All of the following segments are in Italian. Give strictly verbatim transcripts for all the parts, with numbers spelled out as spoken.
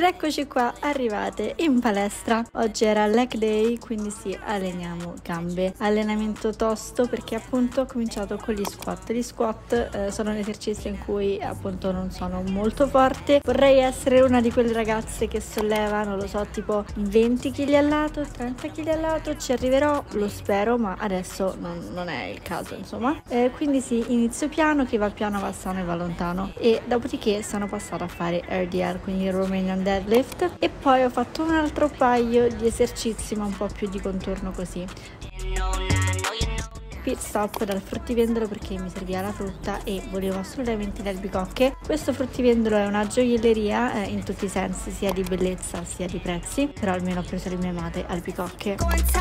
eccoci qua arrivate in palestra. Oggi era leg day, quindi sì, alleniamo gambe. Allenamento tosto perché appunto ho cominciato con gli squat. Gli squat eh, sono un esercizio in cui appunto non sono molto forte. Vorrei essere una di quelle ragazze che solleva, non lo so, tipo venti chili al lato, trenta chili al lato. Ci arriverò, lo spero, ma adesso non, non è il caso, insomma. Eh, quindi sì, inizio piano, chi va piano va sano e va lontano. E dopodiché sono passata a fare R D L, quindi Romanian Deadlift, e poi ho fatto un altro paio di esercizi ma un po' più di contorno così. Pit stop dal fruttivendolo perché mi serviva la frutta e volevo assolutamente le albicocche. Questo fruttivendolo è una gioielleria eh, in tutti i sensi, sia di bellezza sia di prezzi, però almeno ho preso le mie amate albicocche.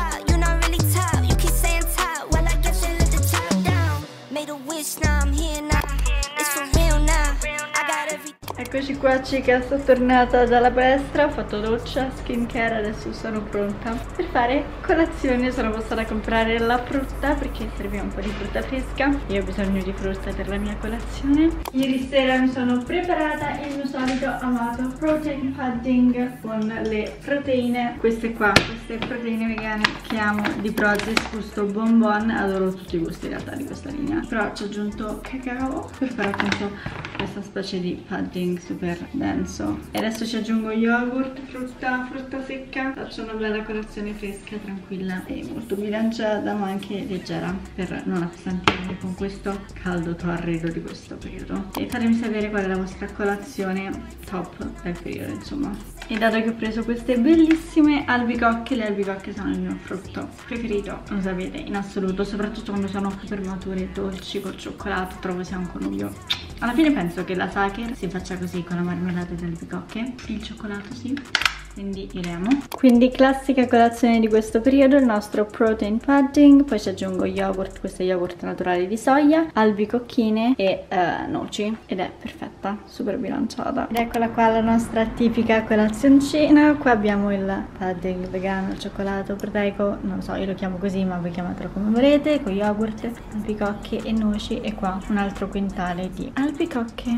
Eccoci qua cica, sono tornata dalla palestra, ho fatto doccia, skincare, adesso sono pronta per fare colazione. Sono passata a comprare la frutta perché serviva un po' di frutta fresca. Io ho bisogno di frutta per la mia colazione. Ieri sera mi sono preparata il mio solito amato protein pudding con le proteine, queste qua, queste proteine vegane che amo di Prozis, gusto bonbon. Adoro tutti i gusti in realtà di questa linea, però ci ho aggiunto cacao per fare appunto questa specie di pudding super denso. E adesso ci aggiungo yogurt, frutta, frutta secca. Faccio una bella colazione fresca, tranquilla e molto bilanciata ma anche leggera per non appesantirmi con questo caldo torrido di questo periodo. E fatemi sapere qual è la vostra colazione top del periodo, insomma. E dato che ho preso queste bellissime albicocche, le albicocche sono il mio frutto preferito, lo sapete, in assoluto, soprattutto quando sono super mature, dolci, col cioccolato, trovo sia un connubio. Alla fine penso che la Sacher si faccia così con la marmellata delle albicocche, il cioccolato sì, quindi diremo. Quindi classica colazione di questo periodo, il nostro protein pudding, poi ci aggiungo yogurt, questo è yogurt naturale di soia, albicocchine e uh, noci, ed è perfetta, super bilanciata. Ed eccola qua la nostra tipica colazioncina. Qua abbiamo il pudding vegano al cioccolato proteico, non so, io lo chiamo così ma voi chiamatelo come volete, con yogurt, albicocche e noci, e qua un altro quintale di albicocche.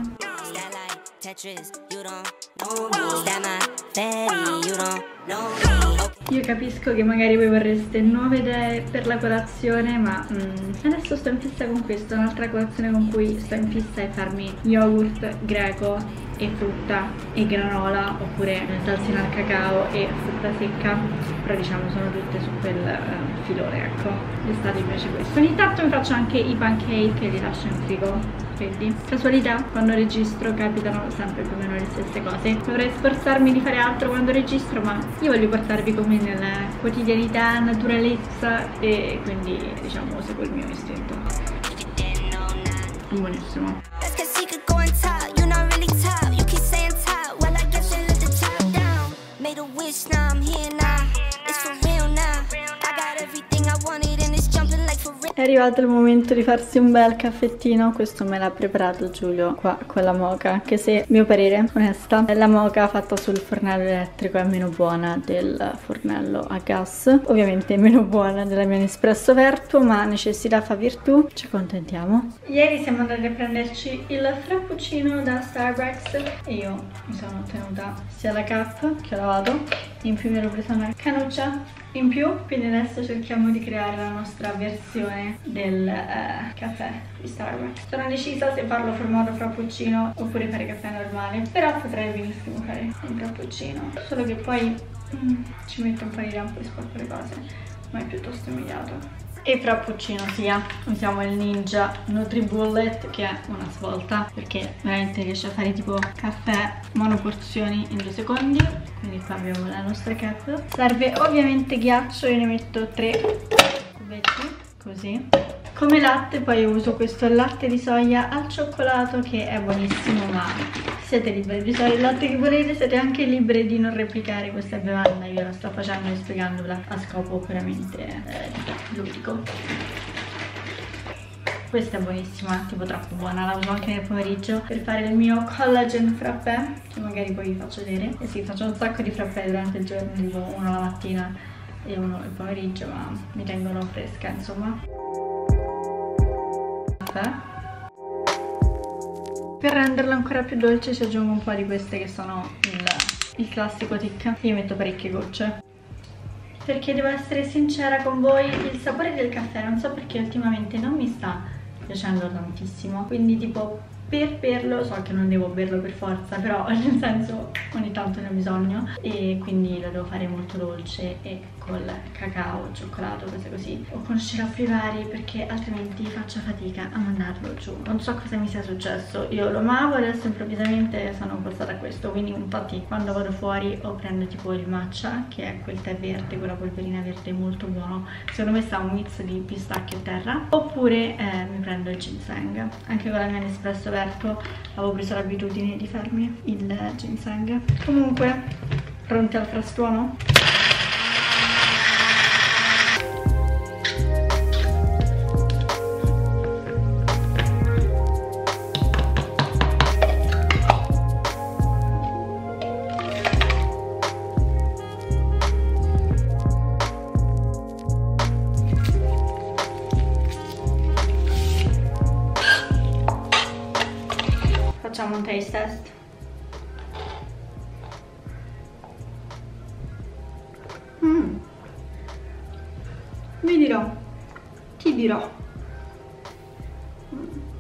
Io capisco che magari voi vorreste nuove idee per la colazione, ma mm, adesso sto in fissa con questo. Un'altra colazione con cui sto in fissa è farmi yogurt greco e frutta e granola, oppure salsina al cacao e frutta secca, però diciamo sono tutte su quel uh, filone, ecco. L'estate invece questo. Ogni tanto mi faccio anche i pancake che li lascio in frigo freddi. Casualità, quando registro capitano sempre più o meno le stesse cose. Dovrei sforzarmi di fare altro quando registro, ma io voglio portarvi con me nella quotidianità, naturalezza, e quindi diciamo seguo il mio istinto. È buonissimo. È arrivato il momento di farsi un bel caffettino. Questo me l'ha preparato Giulio qua con la moka, che se, mio parere, onesta, la moka fatta sul fornello elettrico è meno buona del fornello a gas. Ovviamente è meno buona della mia Nespresso Vertuo, ma necessità fa virtù, ci accontentiamo. Ieri siamo andati a prenderci il frappuccino da Starbucks e io mi sono ottenuta sia la cup che ho lavato, in più mi ero presa una cannuccia in più, quindi adesso cerchiamo di creare la nostra versione del eh, caffè di Starbucks. Sono indecisa se farlo formato frappuccino oppure fare caffè normale, però potrei benissimo fare un frappuccino, solo che poi mm, ci metto un po' di tempo e sporco le cose, ma è piuttosto immediato. E frappuccino sia, usiamo il Ninja NutriBullet, che è una svolta perché veramente riesce a fare tipo caffè monoporzioni in due secondi. Quindi qua abbiamo la nostra cup. Serve ovviamente ghiaccio, io ne metto tre cubetti così. Come latte poi uso questo latte di soia al cioccolato, che è buonissimo, ma siete liberi di usare il latte che volete, siete anche liberi di non replicare questa bevanda. Io la sto facendo e spiegandola a scopo puramente eh, ludico. Questa è buonissima, tipo troppo buona, la uso anche nel pomeriggio per fare il mio collagen frappè, che magari poi vi faccio vedere. E sì, faccio un sacco di frappè durante il giorno, tipo uno la mattina e uno il pomeriggio, ma mi tengono fresca, insomma. Per renderlo ancora più dolce ci aggiungo un po' di queste che sono il il classico tic. Io metto parecchie gocce perché devo essere sincera con voi, il sapore del caffè non so perché ultimamente non mi sta piacendo tantissimo, quindi tipo per berlo, so che non devo berlo per forza, però nel senso ogni tanto ne ho bisogno e quindi lo devo fare molto dolce e col cacao, cioccolato, cose così, o con sciroppi vari perché altrimenti faccio fatica a mandarlo giù. Non so cosa mi sia successo, io lo amavo, adesso improvvisamente sono passata a questo, quindi infatti quando vado fuori o prendo tipo il matcha, che è quel tè verde, quella polverina verde molto buono, secondo me sta un mix di pistacchio e terra, oppure eh, mi prendo il ginseng. Anche con la mia Nespresso aperto avevo preso l'abitudine di farmi il ginseng. Comunque, pronti al frastuono? Facciamo un taste test. Mm. Vi dirò, ti dirò. Mm.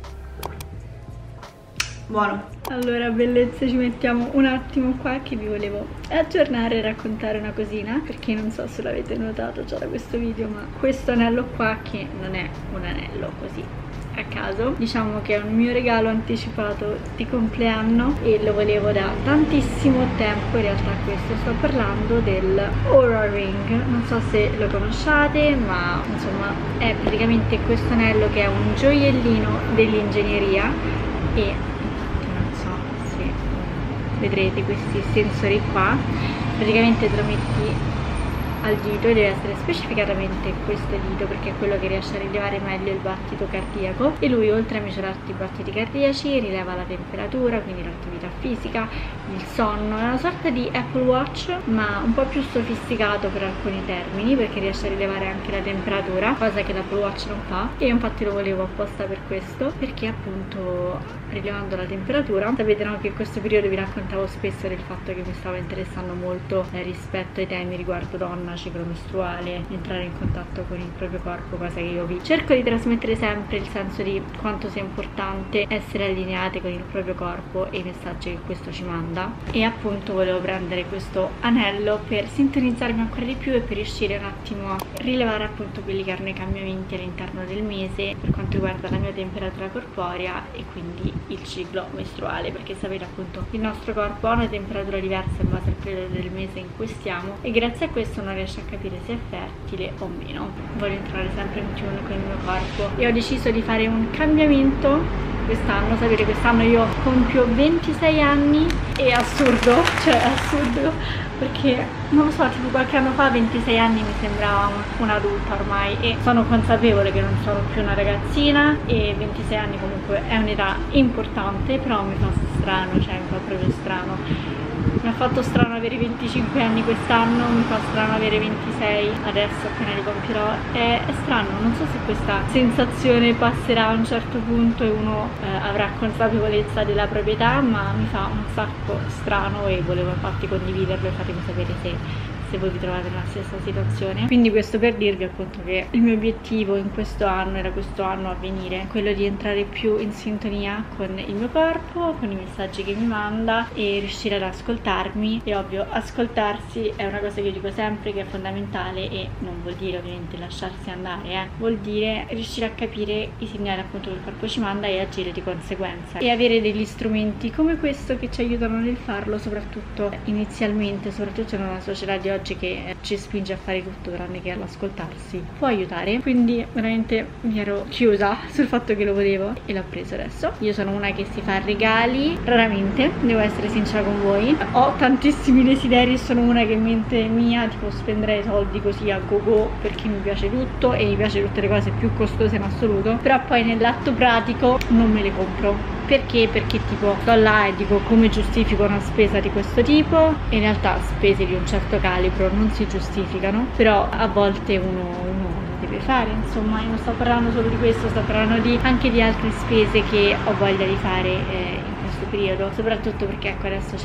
Buono. Allora bellezze, ci mettiamo un attimo qua che vi volevo aggiornare e raccontare una cosina, perché non so se l'avete notato già da questo video, ma questo anello qua, che non è un anello così a caso, diciamo che è un mio regalo anticipato di compleanno e lo volevo da tantissimo tempo. In realtà questo, sto parlando del Oura Ring, non so se lo conosciate, ma insomma è praticamente questo anello che è un gioiellino dell'ingegneria e non so se vedrete questi sensori qua, praticamente te lo metti al dito e deve essere specificatamente questo dito perché è quello che riesce a rilevare meglio il battito cardiaco, e lui oltre a misurarti i battiti cardiaci rileva la temperatura, quindi l'attività fisica, il sonno. È una sorta di Apple Watch ma un po' più sofisticato per alcuni termini, perché riesce a rilevare anche la temperatura, cosa che l'Apple Watch non fa, e io infatti lo volevo apposta per questo, perché appunto rilevando la temperatura, sapete no, che in questo periodo vi raccontavo spesso del fatto che mi stava interessando molto eh, rispetto ai temi riguardo donna, ciclo mestruale, entrare in contatto con il proprio corpo, cosa che io vi cerco di trasmettere sempre, il senso di quanto sia importante essere allineate con il proprio corpo e i messaggi che questo ci manda. E appunto volevo prendere questo anello per sintonizzarmi ancora di più e per riuscire un attimo a rilevare appunto quelli che erano i cambiamenti all'interno del mese per quanto riguarda la mia temperatura corporea e quindi il ciclo mestruale, perché sapete appunto il nostro corpo ha una temperatura diversa in base al periodo del mese in cui stiamo e grazie a questo non riesce a capire se è fertile o meno. Voglio entrare sempre in tune con il mio corpo e ho deciso di fare un cambiamento quest'anno. Sapete, quest'anno io compio ventisei anni, è assurdo, cioè è assurdo perché non lo so, tipo qualche anno fa ventisei anni mi sembrava un'adulta ormai e sono consapevole che non sono più una ragazzina e ventisei anni comunque è un'età importante, però mi fa strano, cioè mi fa proprio strano. Mi ha fatto strano avere venticinque anni quest'anno, mi fa strano avere ventisei adesso appena li compierò. È, è strano, non so se questa sensazione passerà a un certo punto e uno eh, avrà consapevolezza della proprietà, ma mi fa un sacco strano e volevo infatti condividerlo e fatemi sapere se se voi vi trovate nella stessa situazione. Quindi questo per dirvi appunto che il mio obiettivo in questo anno era questo anno a venire quello di entrare più in sintonia con il mio corpo, con i messaggi che mi manda e riuscire ad ascoltarmi. E ovvio, ascoltarsi è una cosa che io dico sempre che è fondamentale e non vuol dire ovviamente lasciarsi andare, eh. vuol dire riuscire a capire i segnali appunto che il corpo ci manda e agire di conseguenza e avere degli strumenti come questo che ci aiutano nel farlo, soprattutto inizialmente, soprattutto in una società di oggi che ci spinge a fare tutto tranne che all'ascoltarsi, può aiutare. Quindi veramente mi ero chiusa sul fatto che lo volevo e l'ho preso adesso. Io sono una che si fa regali raramente, devo essere sincera con voi, ho tantissimi desideri e sono una che in mente mia tipo spenderei soldi così a go go perché mi piace tutto e mi piace tutte le cose più costose in assoluto, però poi nell'atto pratico non me le compro. Perché? Perché tipo sto là e dico come giustifico una spesa di questo tipo, in realtà spese di un certo calibro non si giustificano, però a volte uno, uno deve fare, insomma. Io non sto parlando solo di questo, sto parlando di, anche di altre spese che ho voglia di fare eh, in questo periodo, soprattutto perché ecco adesso c'è un po'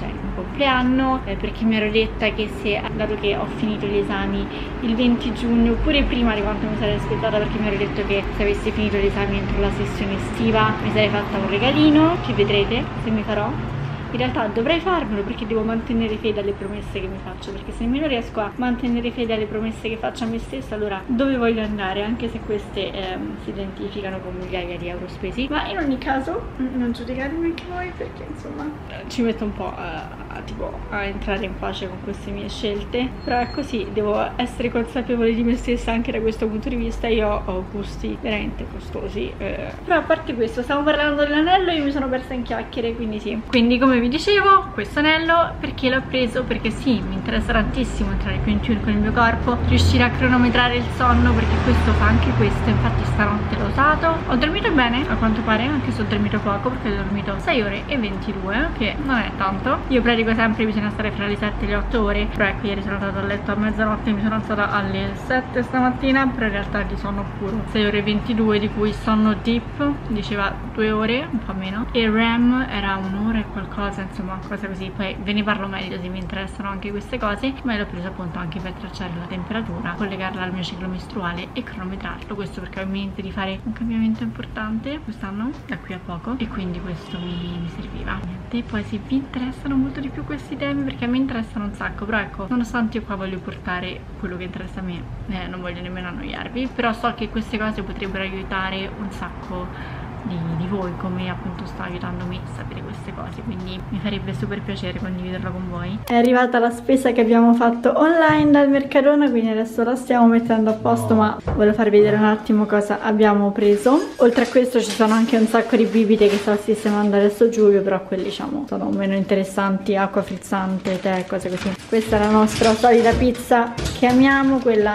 compleanno, eh, perché mi ero detta che se, dato che ho finito gli esami il venti giugno, oppure prima di quanto mi sarei aspettata, perché mi ero detto che se avessi finito gli esami entro la sessione estiva mi sarei fatta un regalino, che vedrete se mi farò. In realtà dovrei farmelo perché devo mantenere fede alle promesse che mi faccio, perché se nemmeno riesco a mantenere fede alle promesse che faccio a me stessa, allora dove voglio andare? Anche se queste ehm, si identificano con migliaia di euro spesi. Ma in ogni caso non giudicarmi anche voi, perché insomma ci metto un po' a, a, tipo, a entrare in pace con queste mie scelte. Però è così, devo essere consapevole di me stessa anche da questo punto di vista. Io ho gusti veramente costosi, eh. Però a parte questo, stiamo parlando dell'anello e io mi sono persa in chiacchiere, quindi sì. Quindi come vi dicevo, questo anello perché l'ho preso? Perché sì, mi interessa tantissimo entrare più in tune con il mio corpo, riuscire a cronometrare il sonno, perché questo fa anche questo. Infatti stanotte l'ho usato, ho dormito bene a quanto pare, anche se ho dormito poco, perché ho dormito sei ore e ventidue, che non è tanto. Io predico sempre bisogna stare fra le sette e le otto ore, però ecco, ieri sono andata a letto a mezzanotte e mi sono alzata alle sette stamattina, però in realtà di sonno puro sei ore e ventidue, di cui sonno deep diceva due ore, un po' meno, e R E M era un'ora e qualcosa, insomma cose così. Poi ve ne parlo meglio se vi interessano anche queste cose, ma l'ho preso appunto anche per tracciare la temperatura, collegarla al mio ciclo mestruale e cronometrarlo. Questo perché ho in mente di fare un cambiamento importante quest'anno, da qui a poco, e quindi questo mi, mi serviva. Niente, poi se vi interessano molto di più questi temi, perché a me interessano un sacco, però ecco, nonostante io qua voglio portare quello che interessa a me, eh, non voglio nemmeno annoiarvi, però so che queste cose potrebbero aiutare un sacco Di, di voi, come appunto sta aiutando me a sapere queste cose, quindi mi farebbe super piacere condividerlo con voi. È arrivata la spesa che abbiamo fatto online dal Mercadona, quindi adesso la stiamo mettendo a posto, ma voglio farvi vedere un attimo cosa abbiamo preso. Oltre a questo ci sono anche un sacco di bibite che sta sistemando adesso Giulio, però quelli diciamo sono meno interessanti, acqua frizzante, tè, cose così. Questa è la nostra solita pizza che amiamo, quella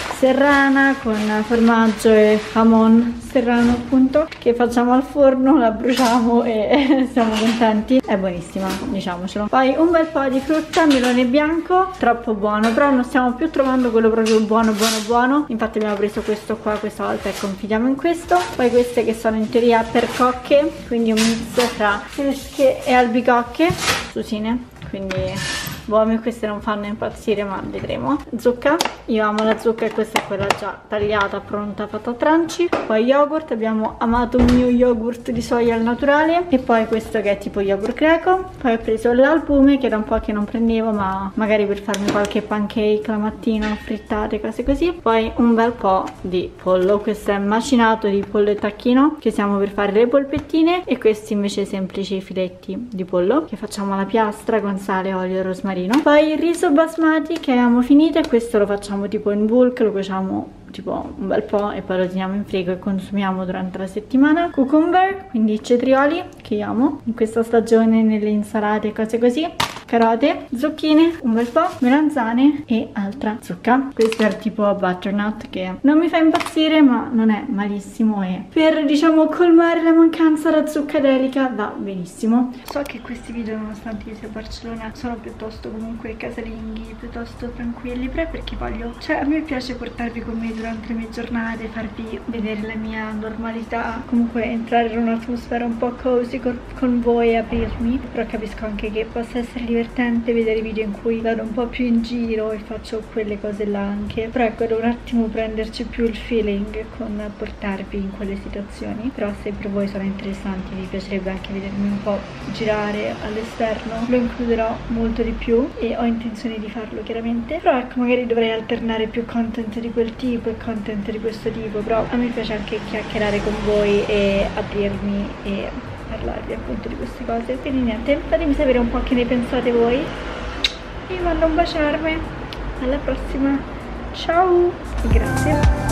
serrana con formaggio e jamon serrano appunto, che facciamo al forno, la bruciamo e siamo contenti. È buonissima, diciamocelo. Poi un bel po' di frutta, melone bianco, troppo buono, però non stiamo più trovando quello proprio buono buono buono, infatti abbiamo preso questo qua questa volta e confidiamo in questo. Poi queste che sono in teoria percocche, quindi un mix tra fresche e albicocche, susine, quindi boh, a me queste non fanno impazzire, ma vedremo. Zucca, io amo la zucca e questa è quella già tagliata, pronta, fatta a tranci. Poi yogurt, abbiamo amato un mio yogurt di soia al naturale, e poi questo che è tipo yogurt greco. Poi ho preso l'albume, che da un po' che non prendevo, ma magari per farmi qualche pancake la mattina, frittate, cose così. Poi un bel po' di pollo, questo è macinato di pollo e tacchino, che siamo per fare le polpettine, e questi invece semplici filetti di pollo che facciamo alla piastra con sale, olio e rosmarino. Poi il riso basmati che abbiamo finito, e questo lo facciamo tipo in bulk, lo cuociamo tipo un bel po' e poi lo teniamo in frigo e consumiamo durante la settimana. Cucumber, quindi cetrioli, che io amo in questa stagione nelle insalate e cose così. Carote, zucchine, un bel po', melanzane e altra zucca. Questo è il tipo butternut, che non mi fa impazzire ma non è malissimo, e per diciamo colmare la mancanza la zucca delica va benissimo. So che questi video, nonostante io sia a Barcellona, sono piuttosto comunque casalinghi, piuttosto tranquilli, però perché voglio, cioè a me piace portarvi con me durante le mie giornate, farvi vedere la mia normalità, comunque entrare in un'atmosfera un po' cozy con, con voi e aprirmi. Però capisco anche che possa essere divertente vedere video in cui vado un po' più in giro e faccio quelle cose là anche, però ecco, devo un attimo prenderci più il feeling con portarvi in quelle situazioni. Però se per voi sono interessanti, vi piacerebbe anche vedermi un po' girare all'esterno, lo includerò molto di più e ho intenzione di farlo chiaramente. Però ecco, magari dovrei alternare più content di quel tipo e content di questo tipo, però a me piace anche chiacchierare con voi e aprirmi e parlarvi appunto di queste cose. Quindi niente, fatemi sapere un po' che ne pensate voi. Vi mando un bacio enorme, alla prossima, ciao e grazie.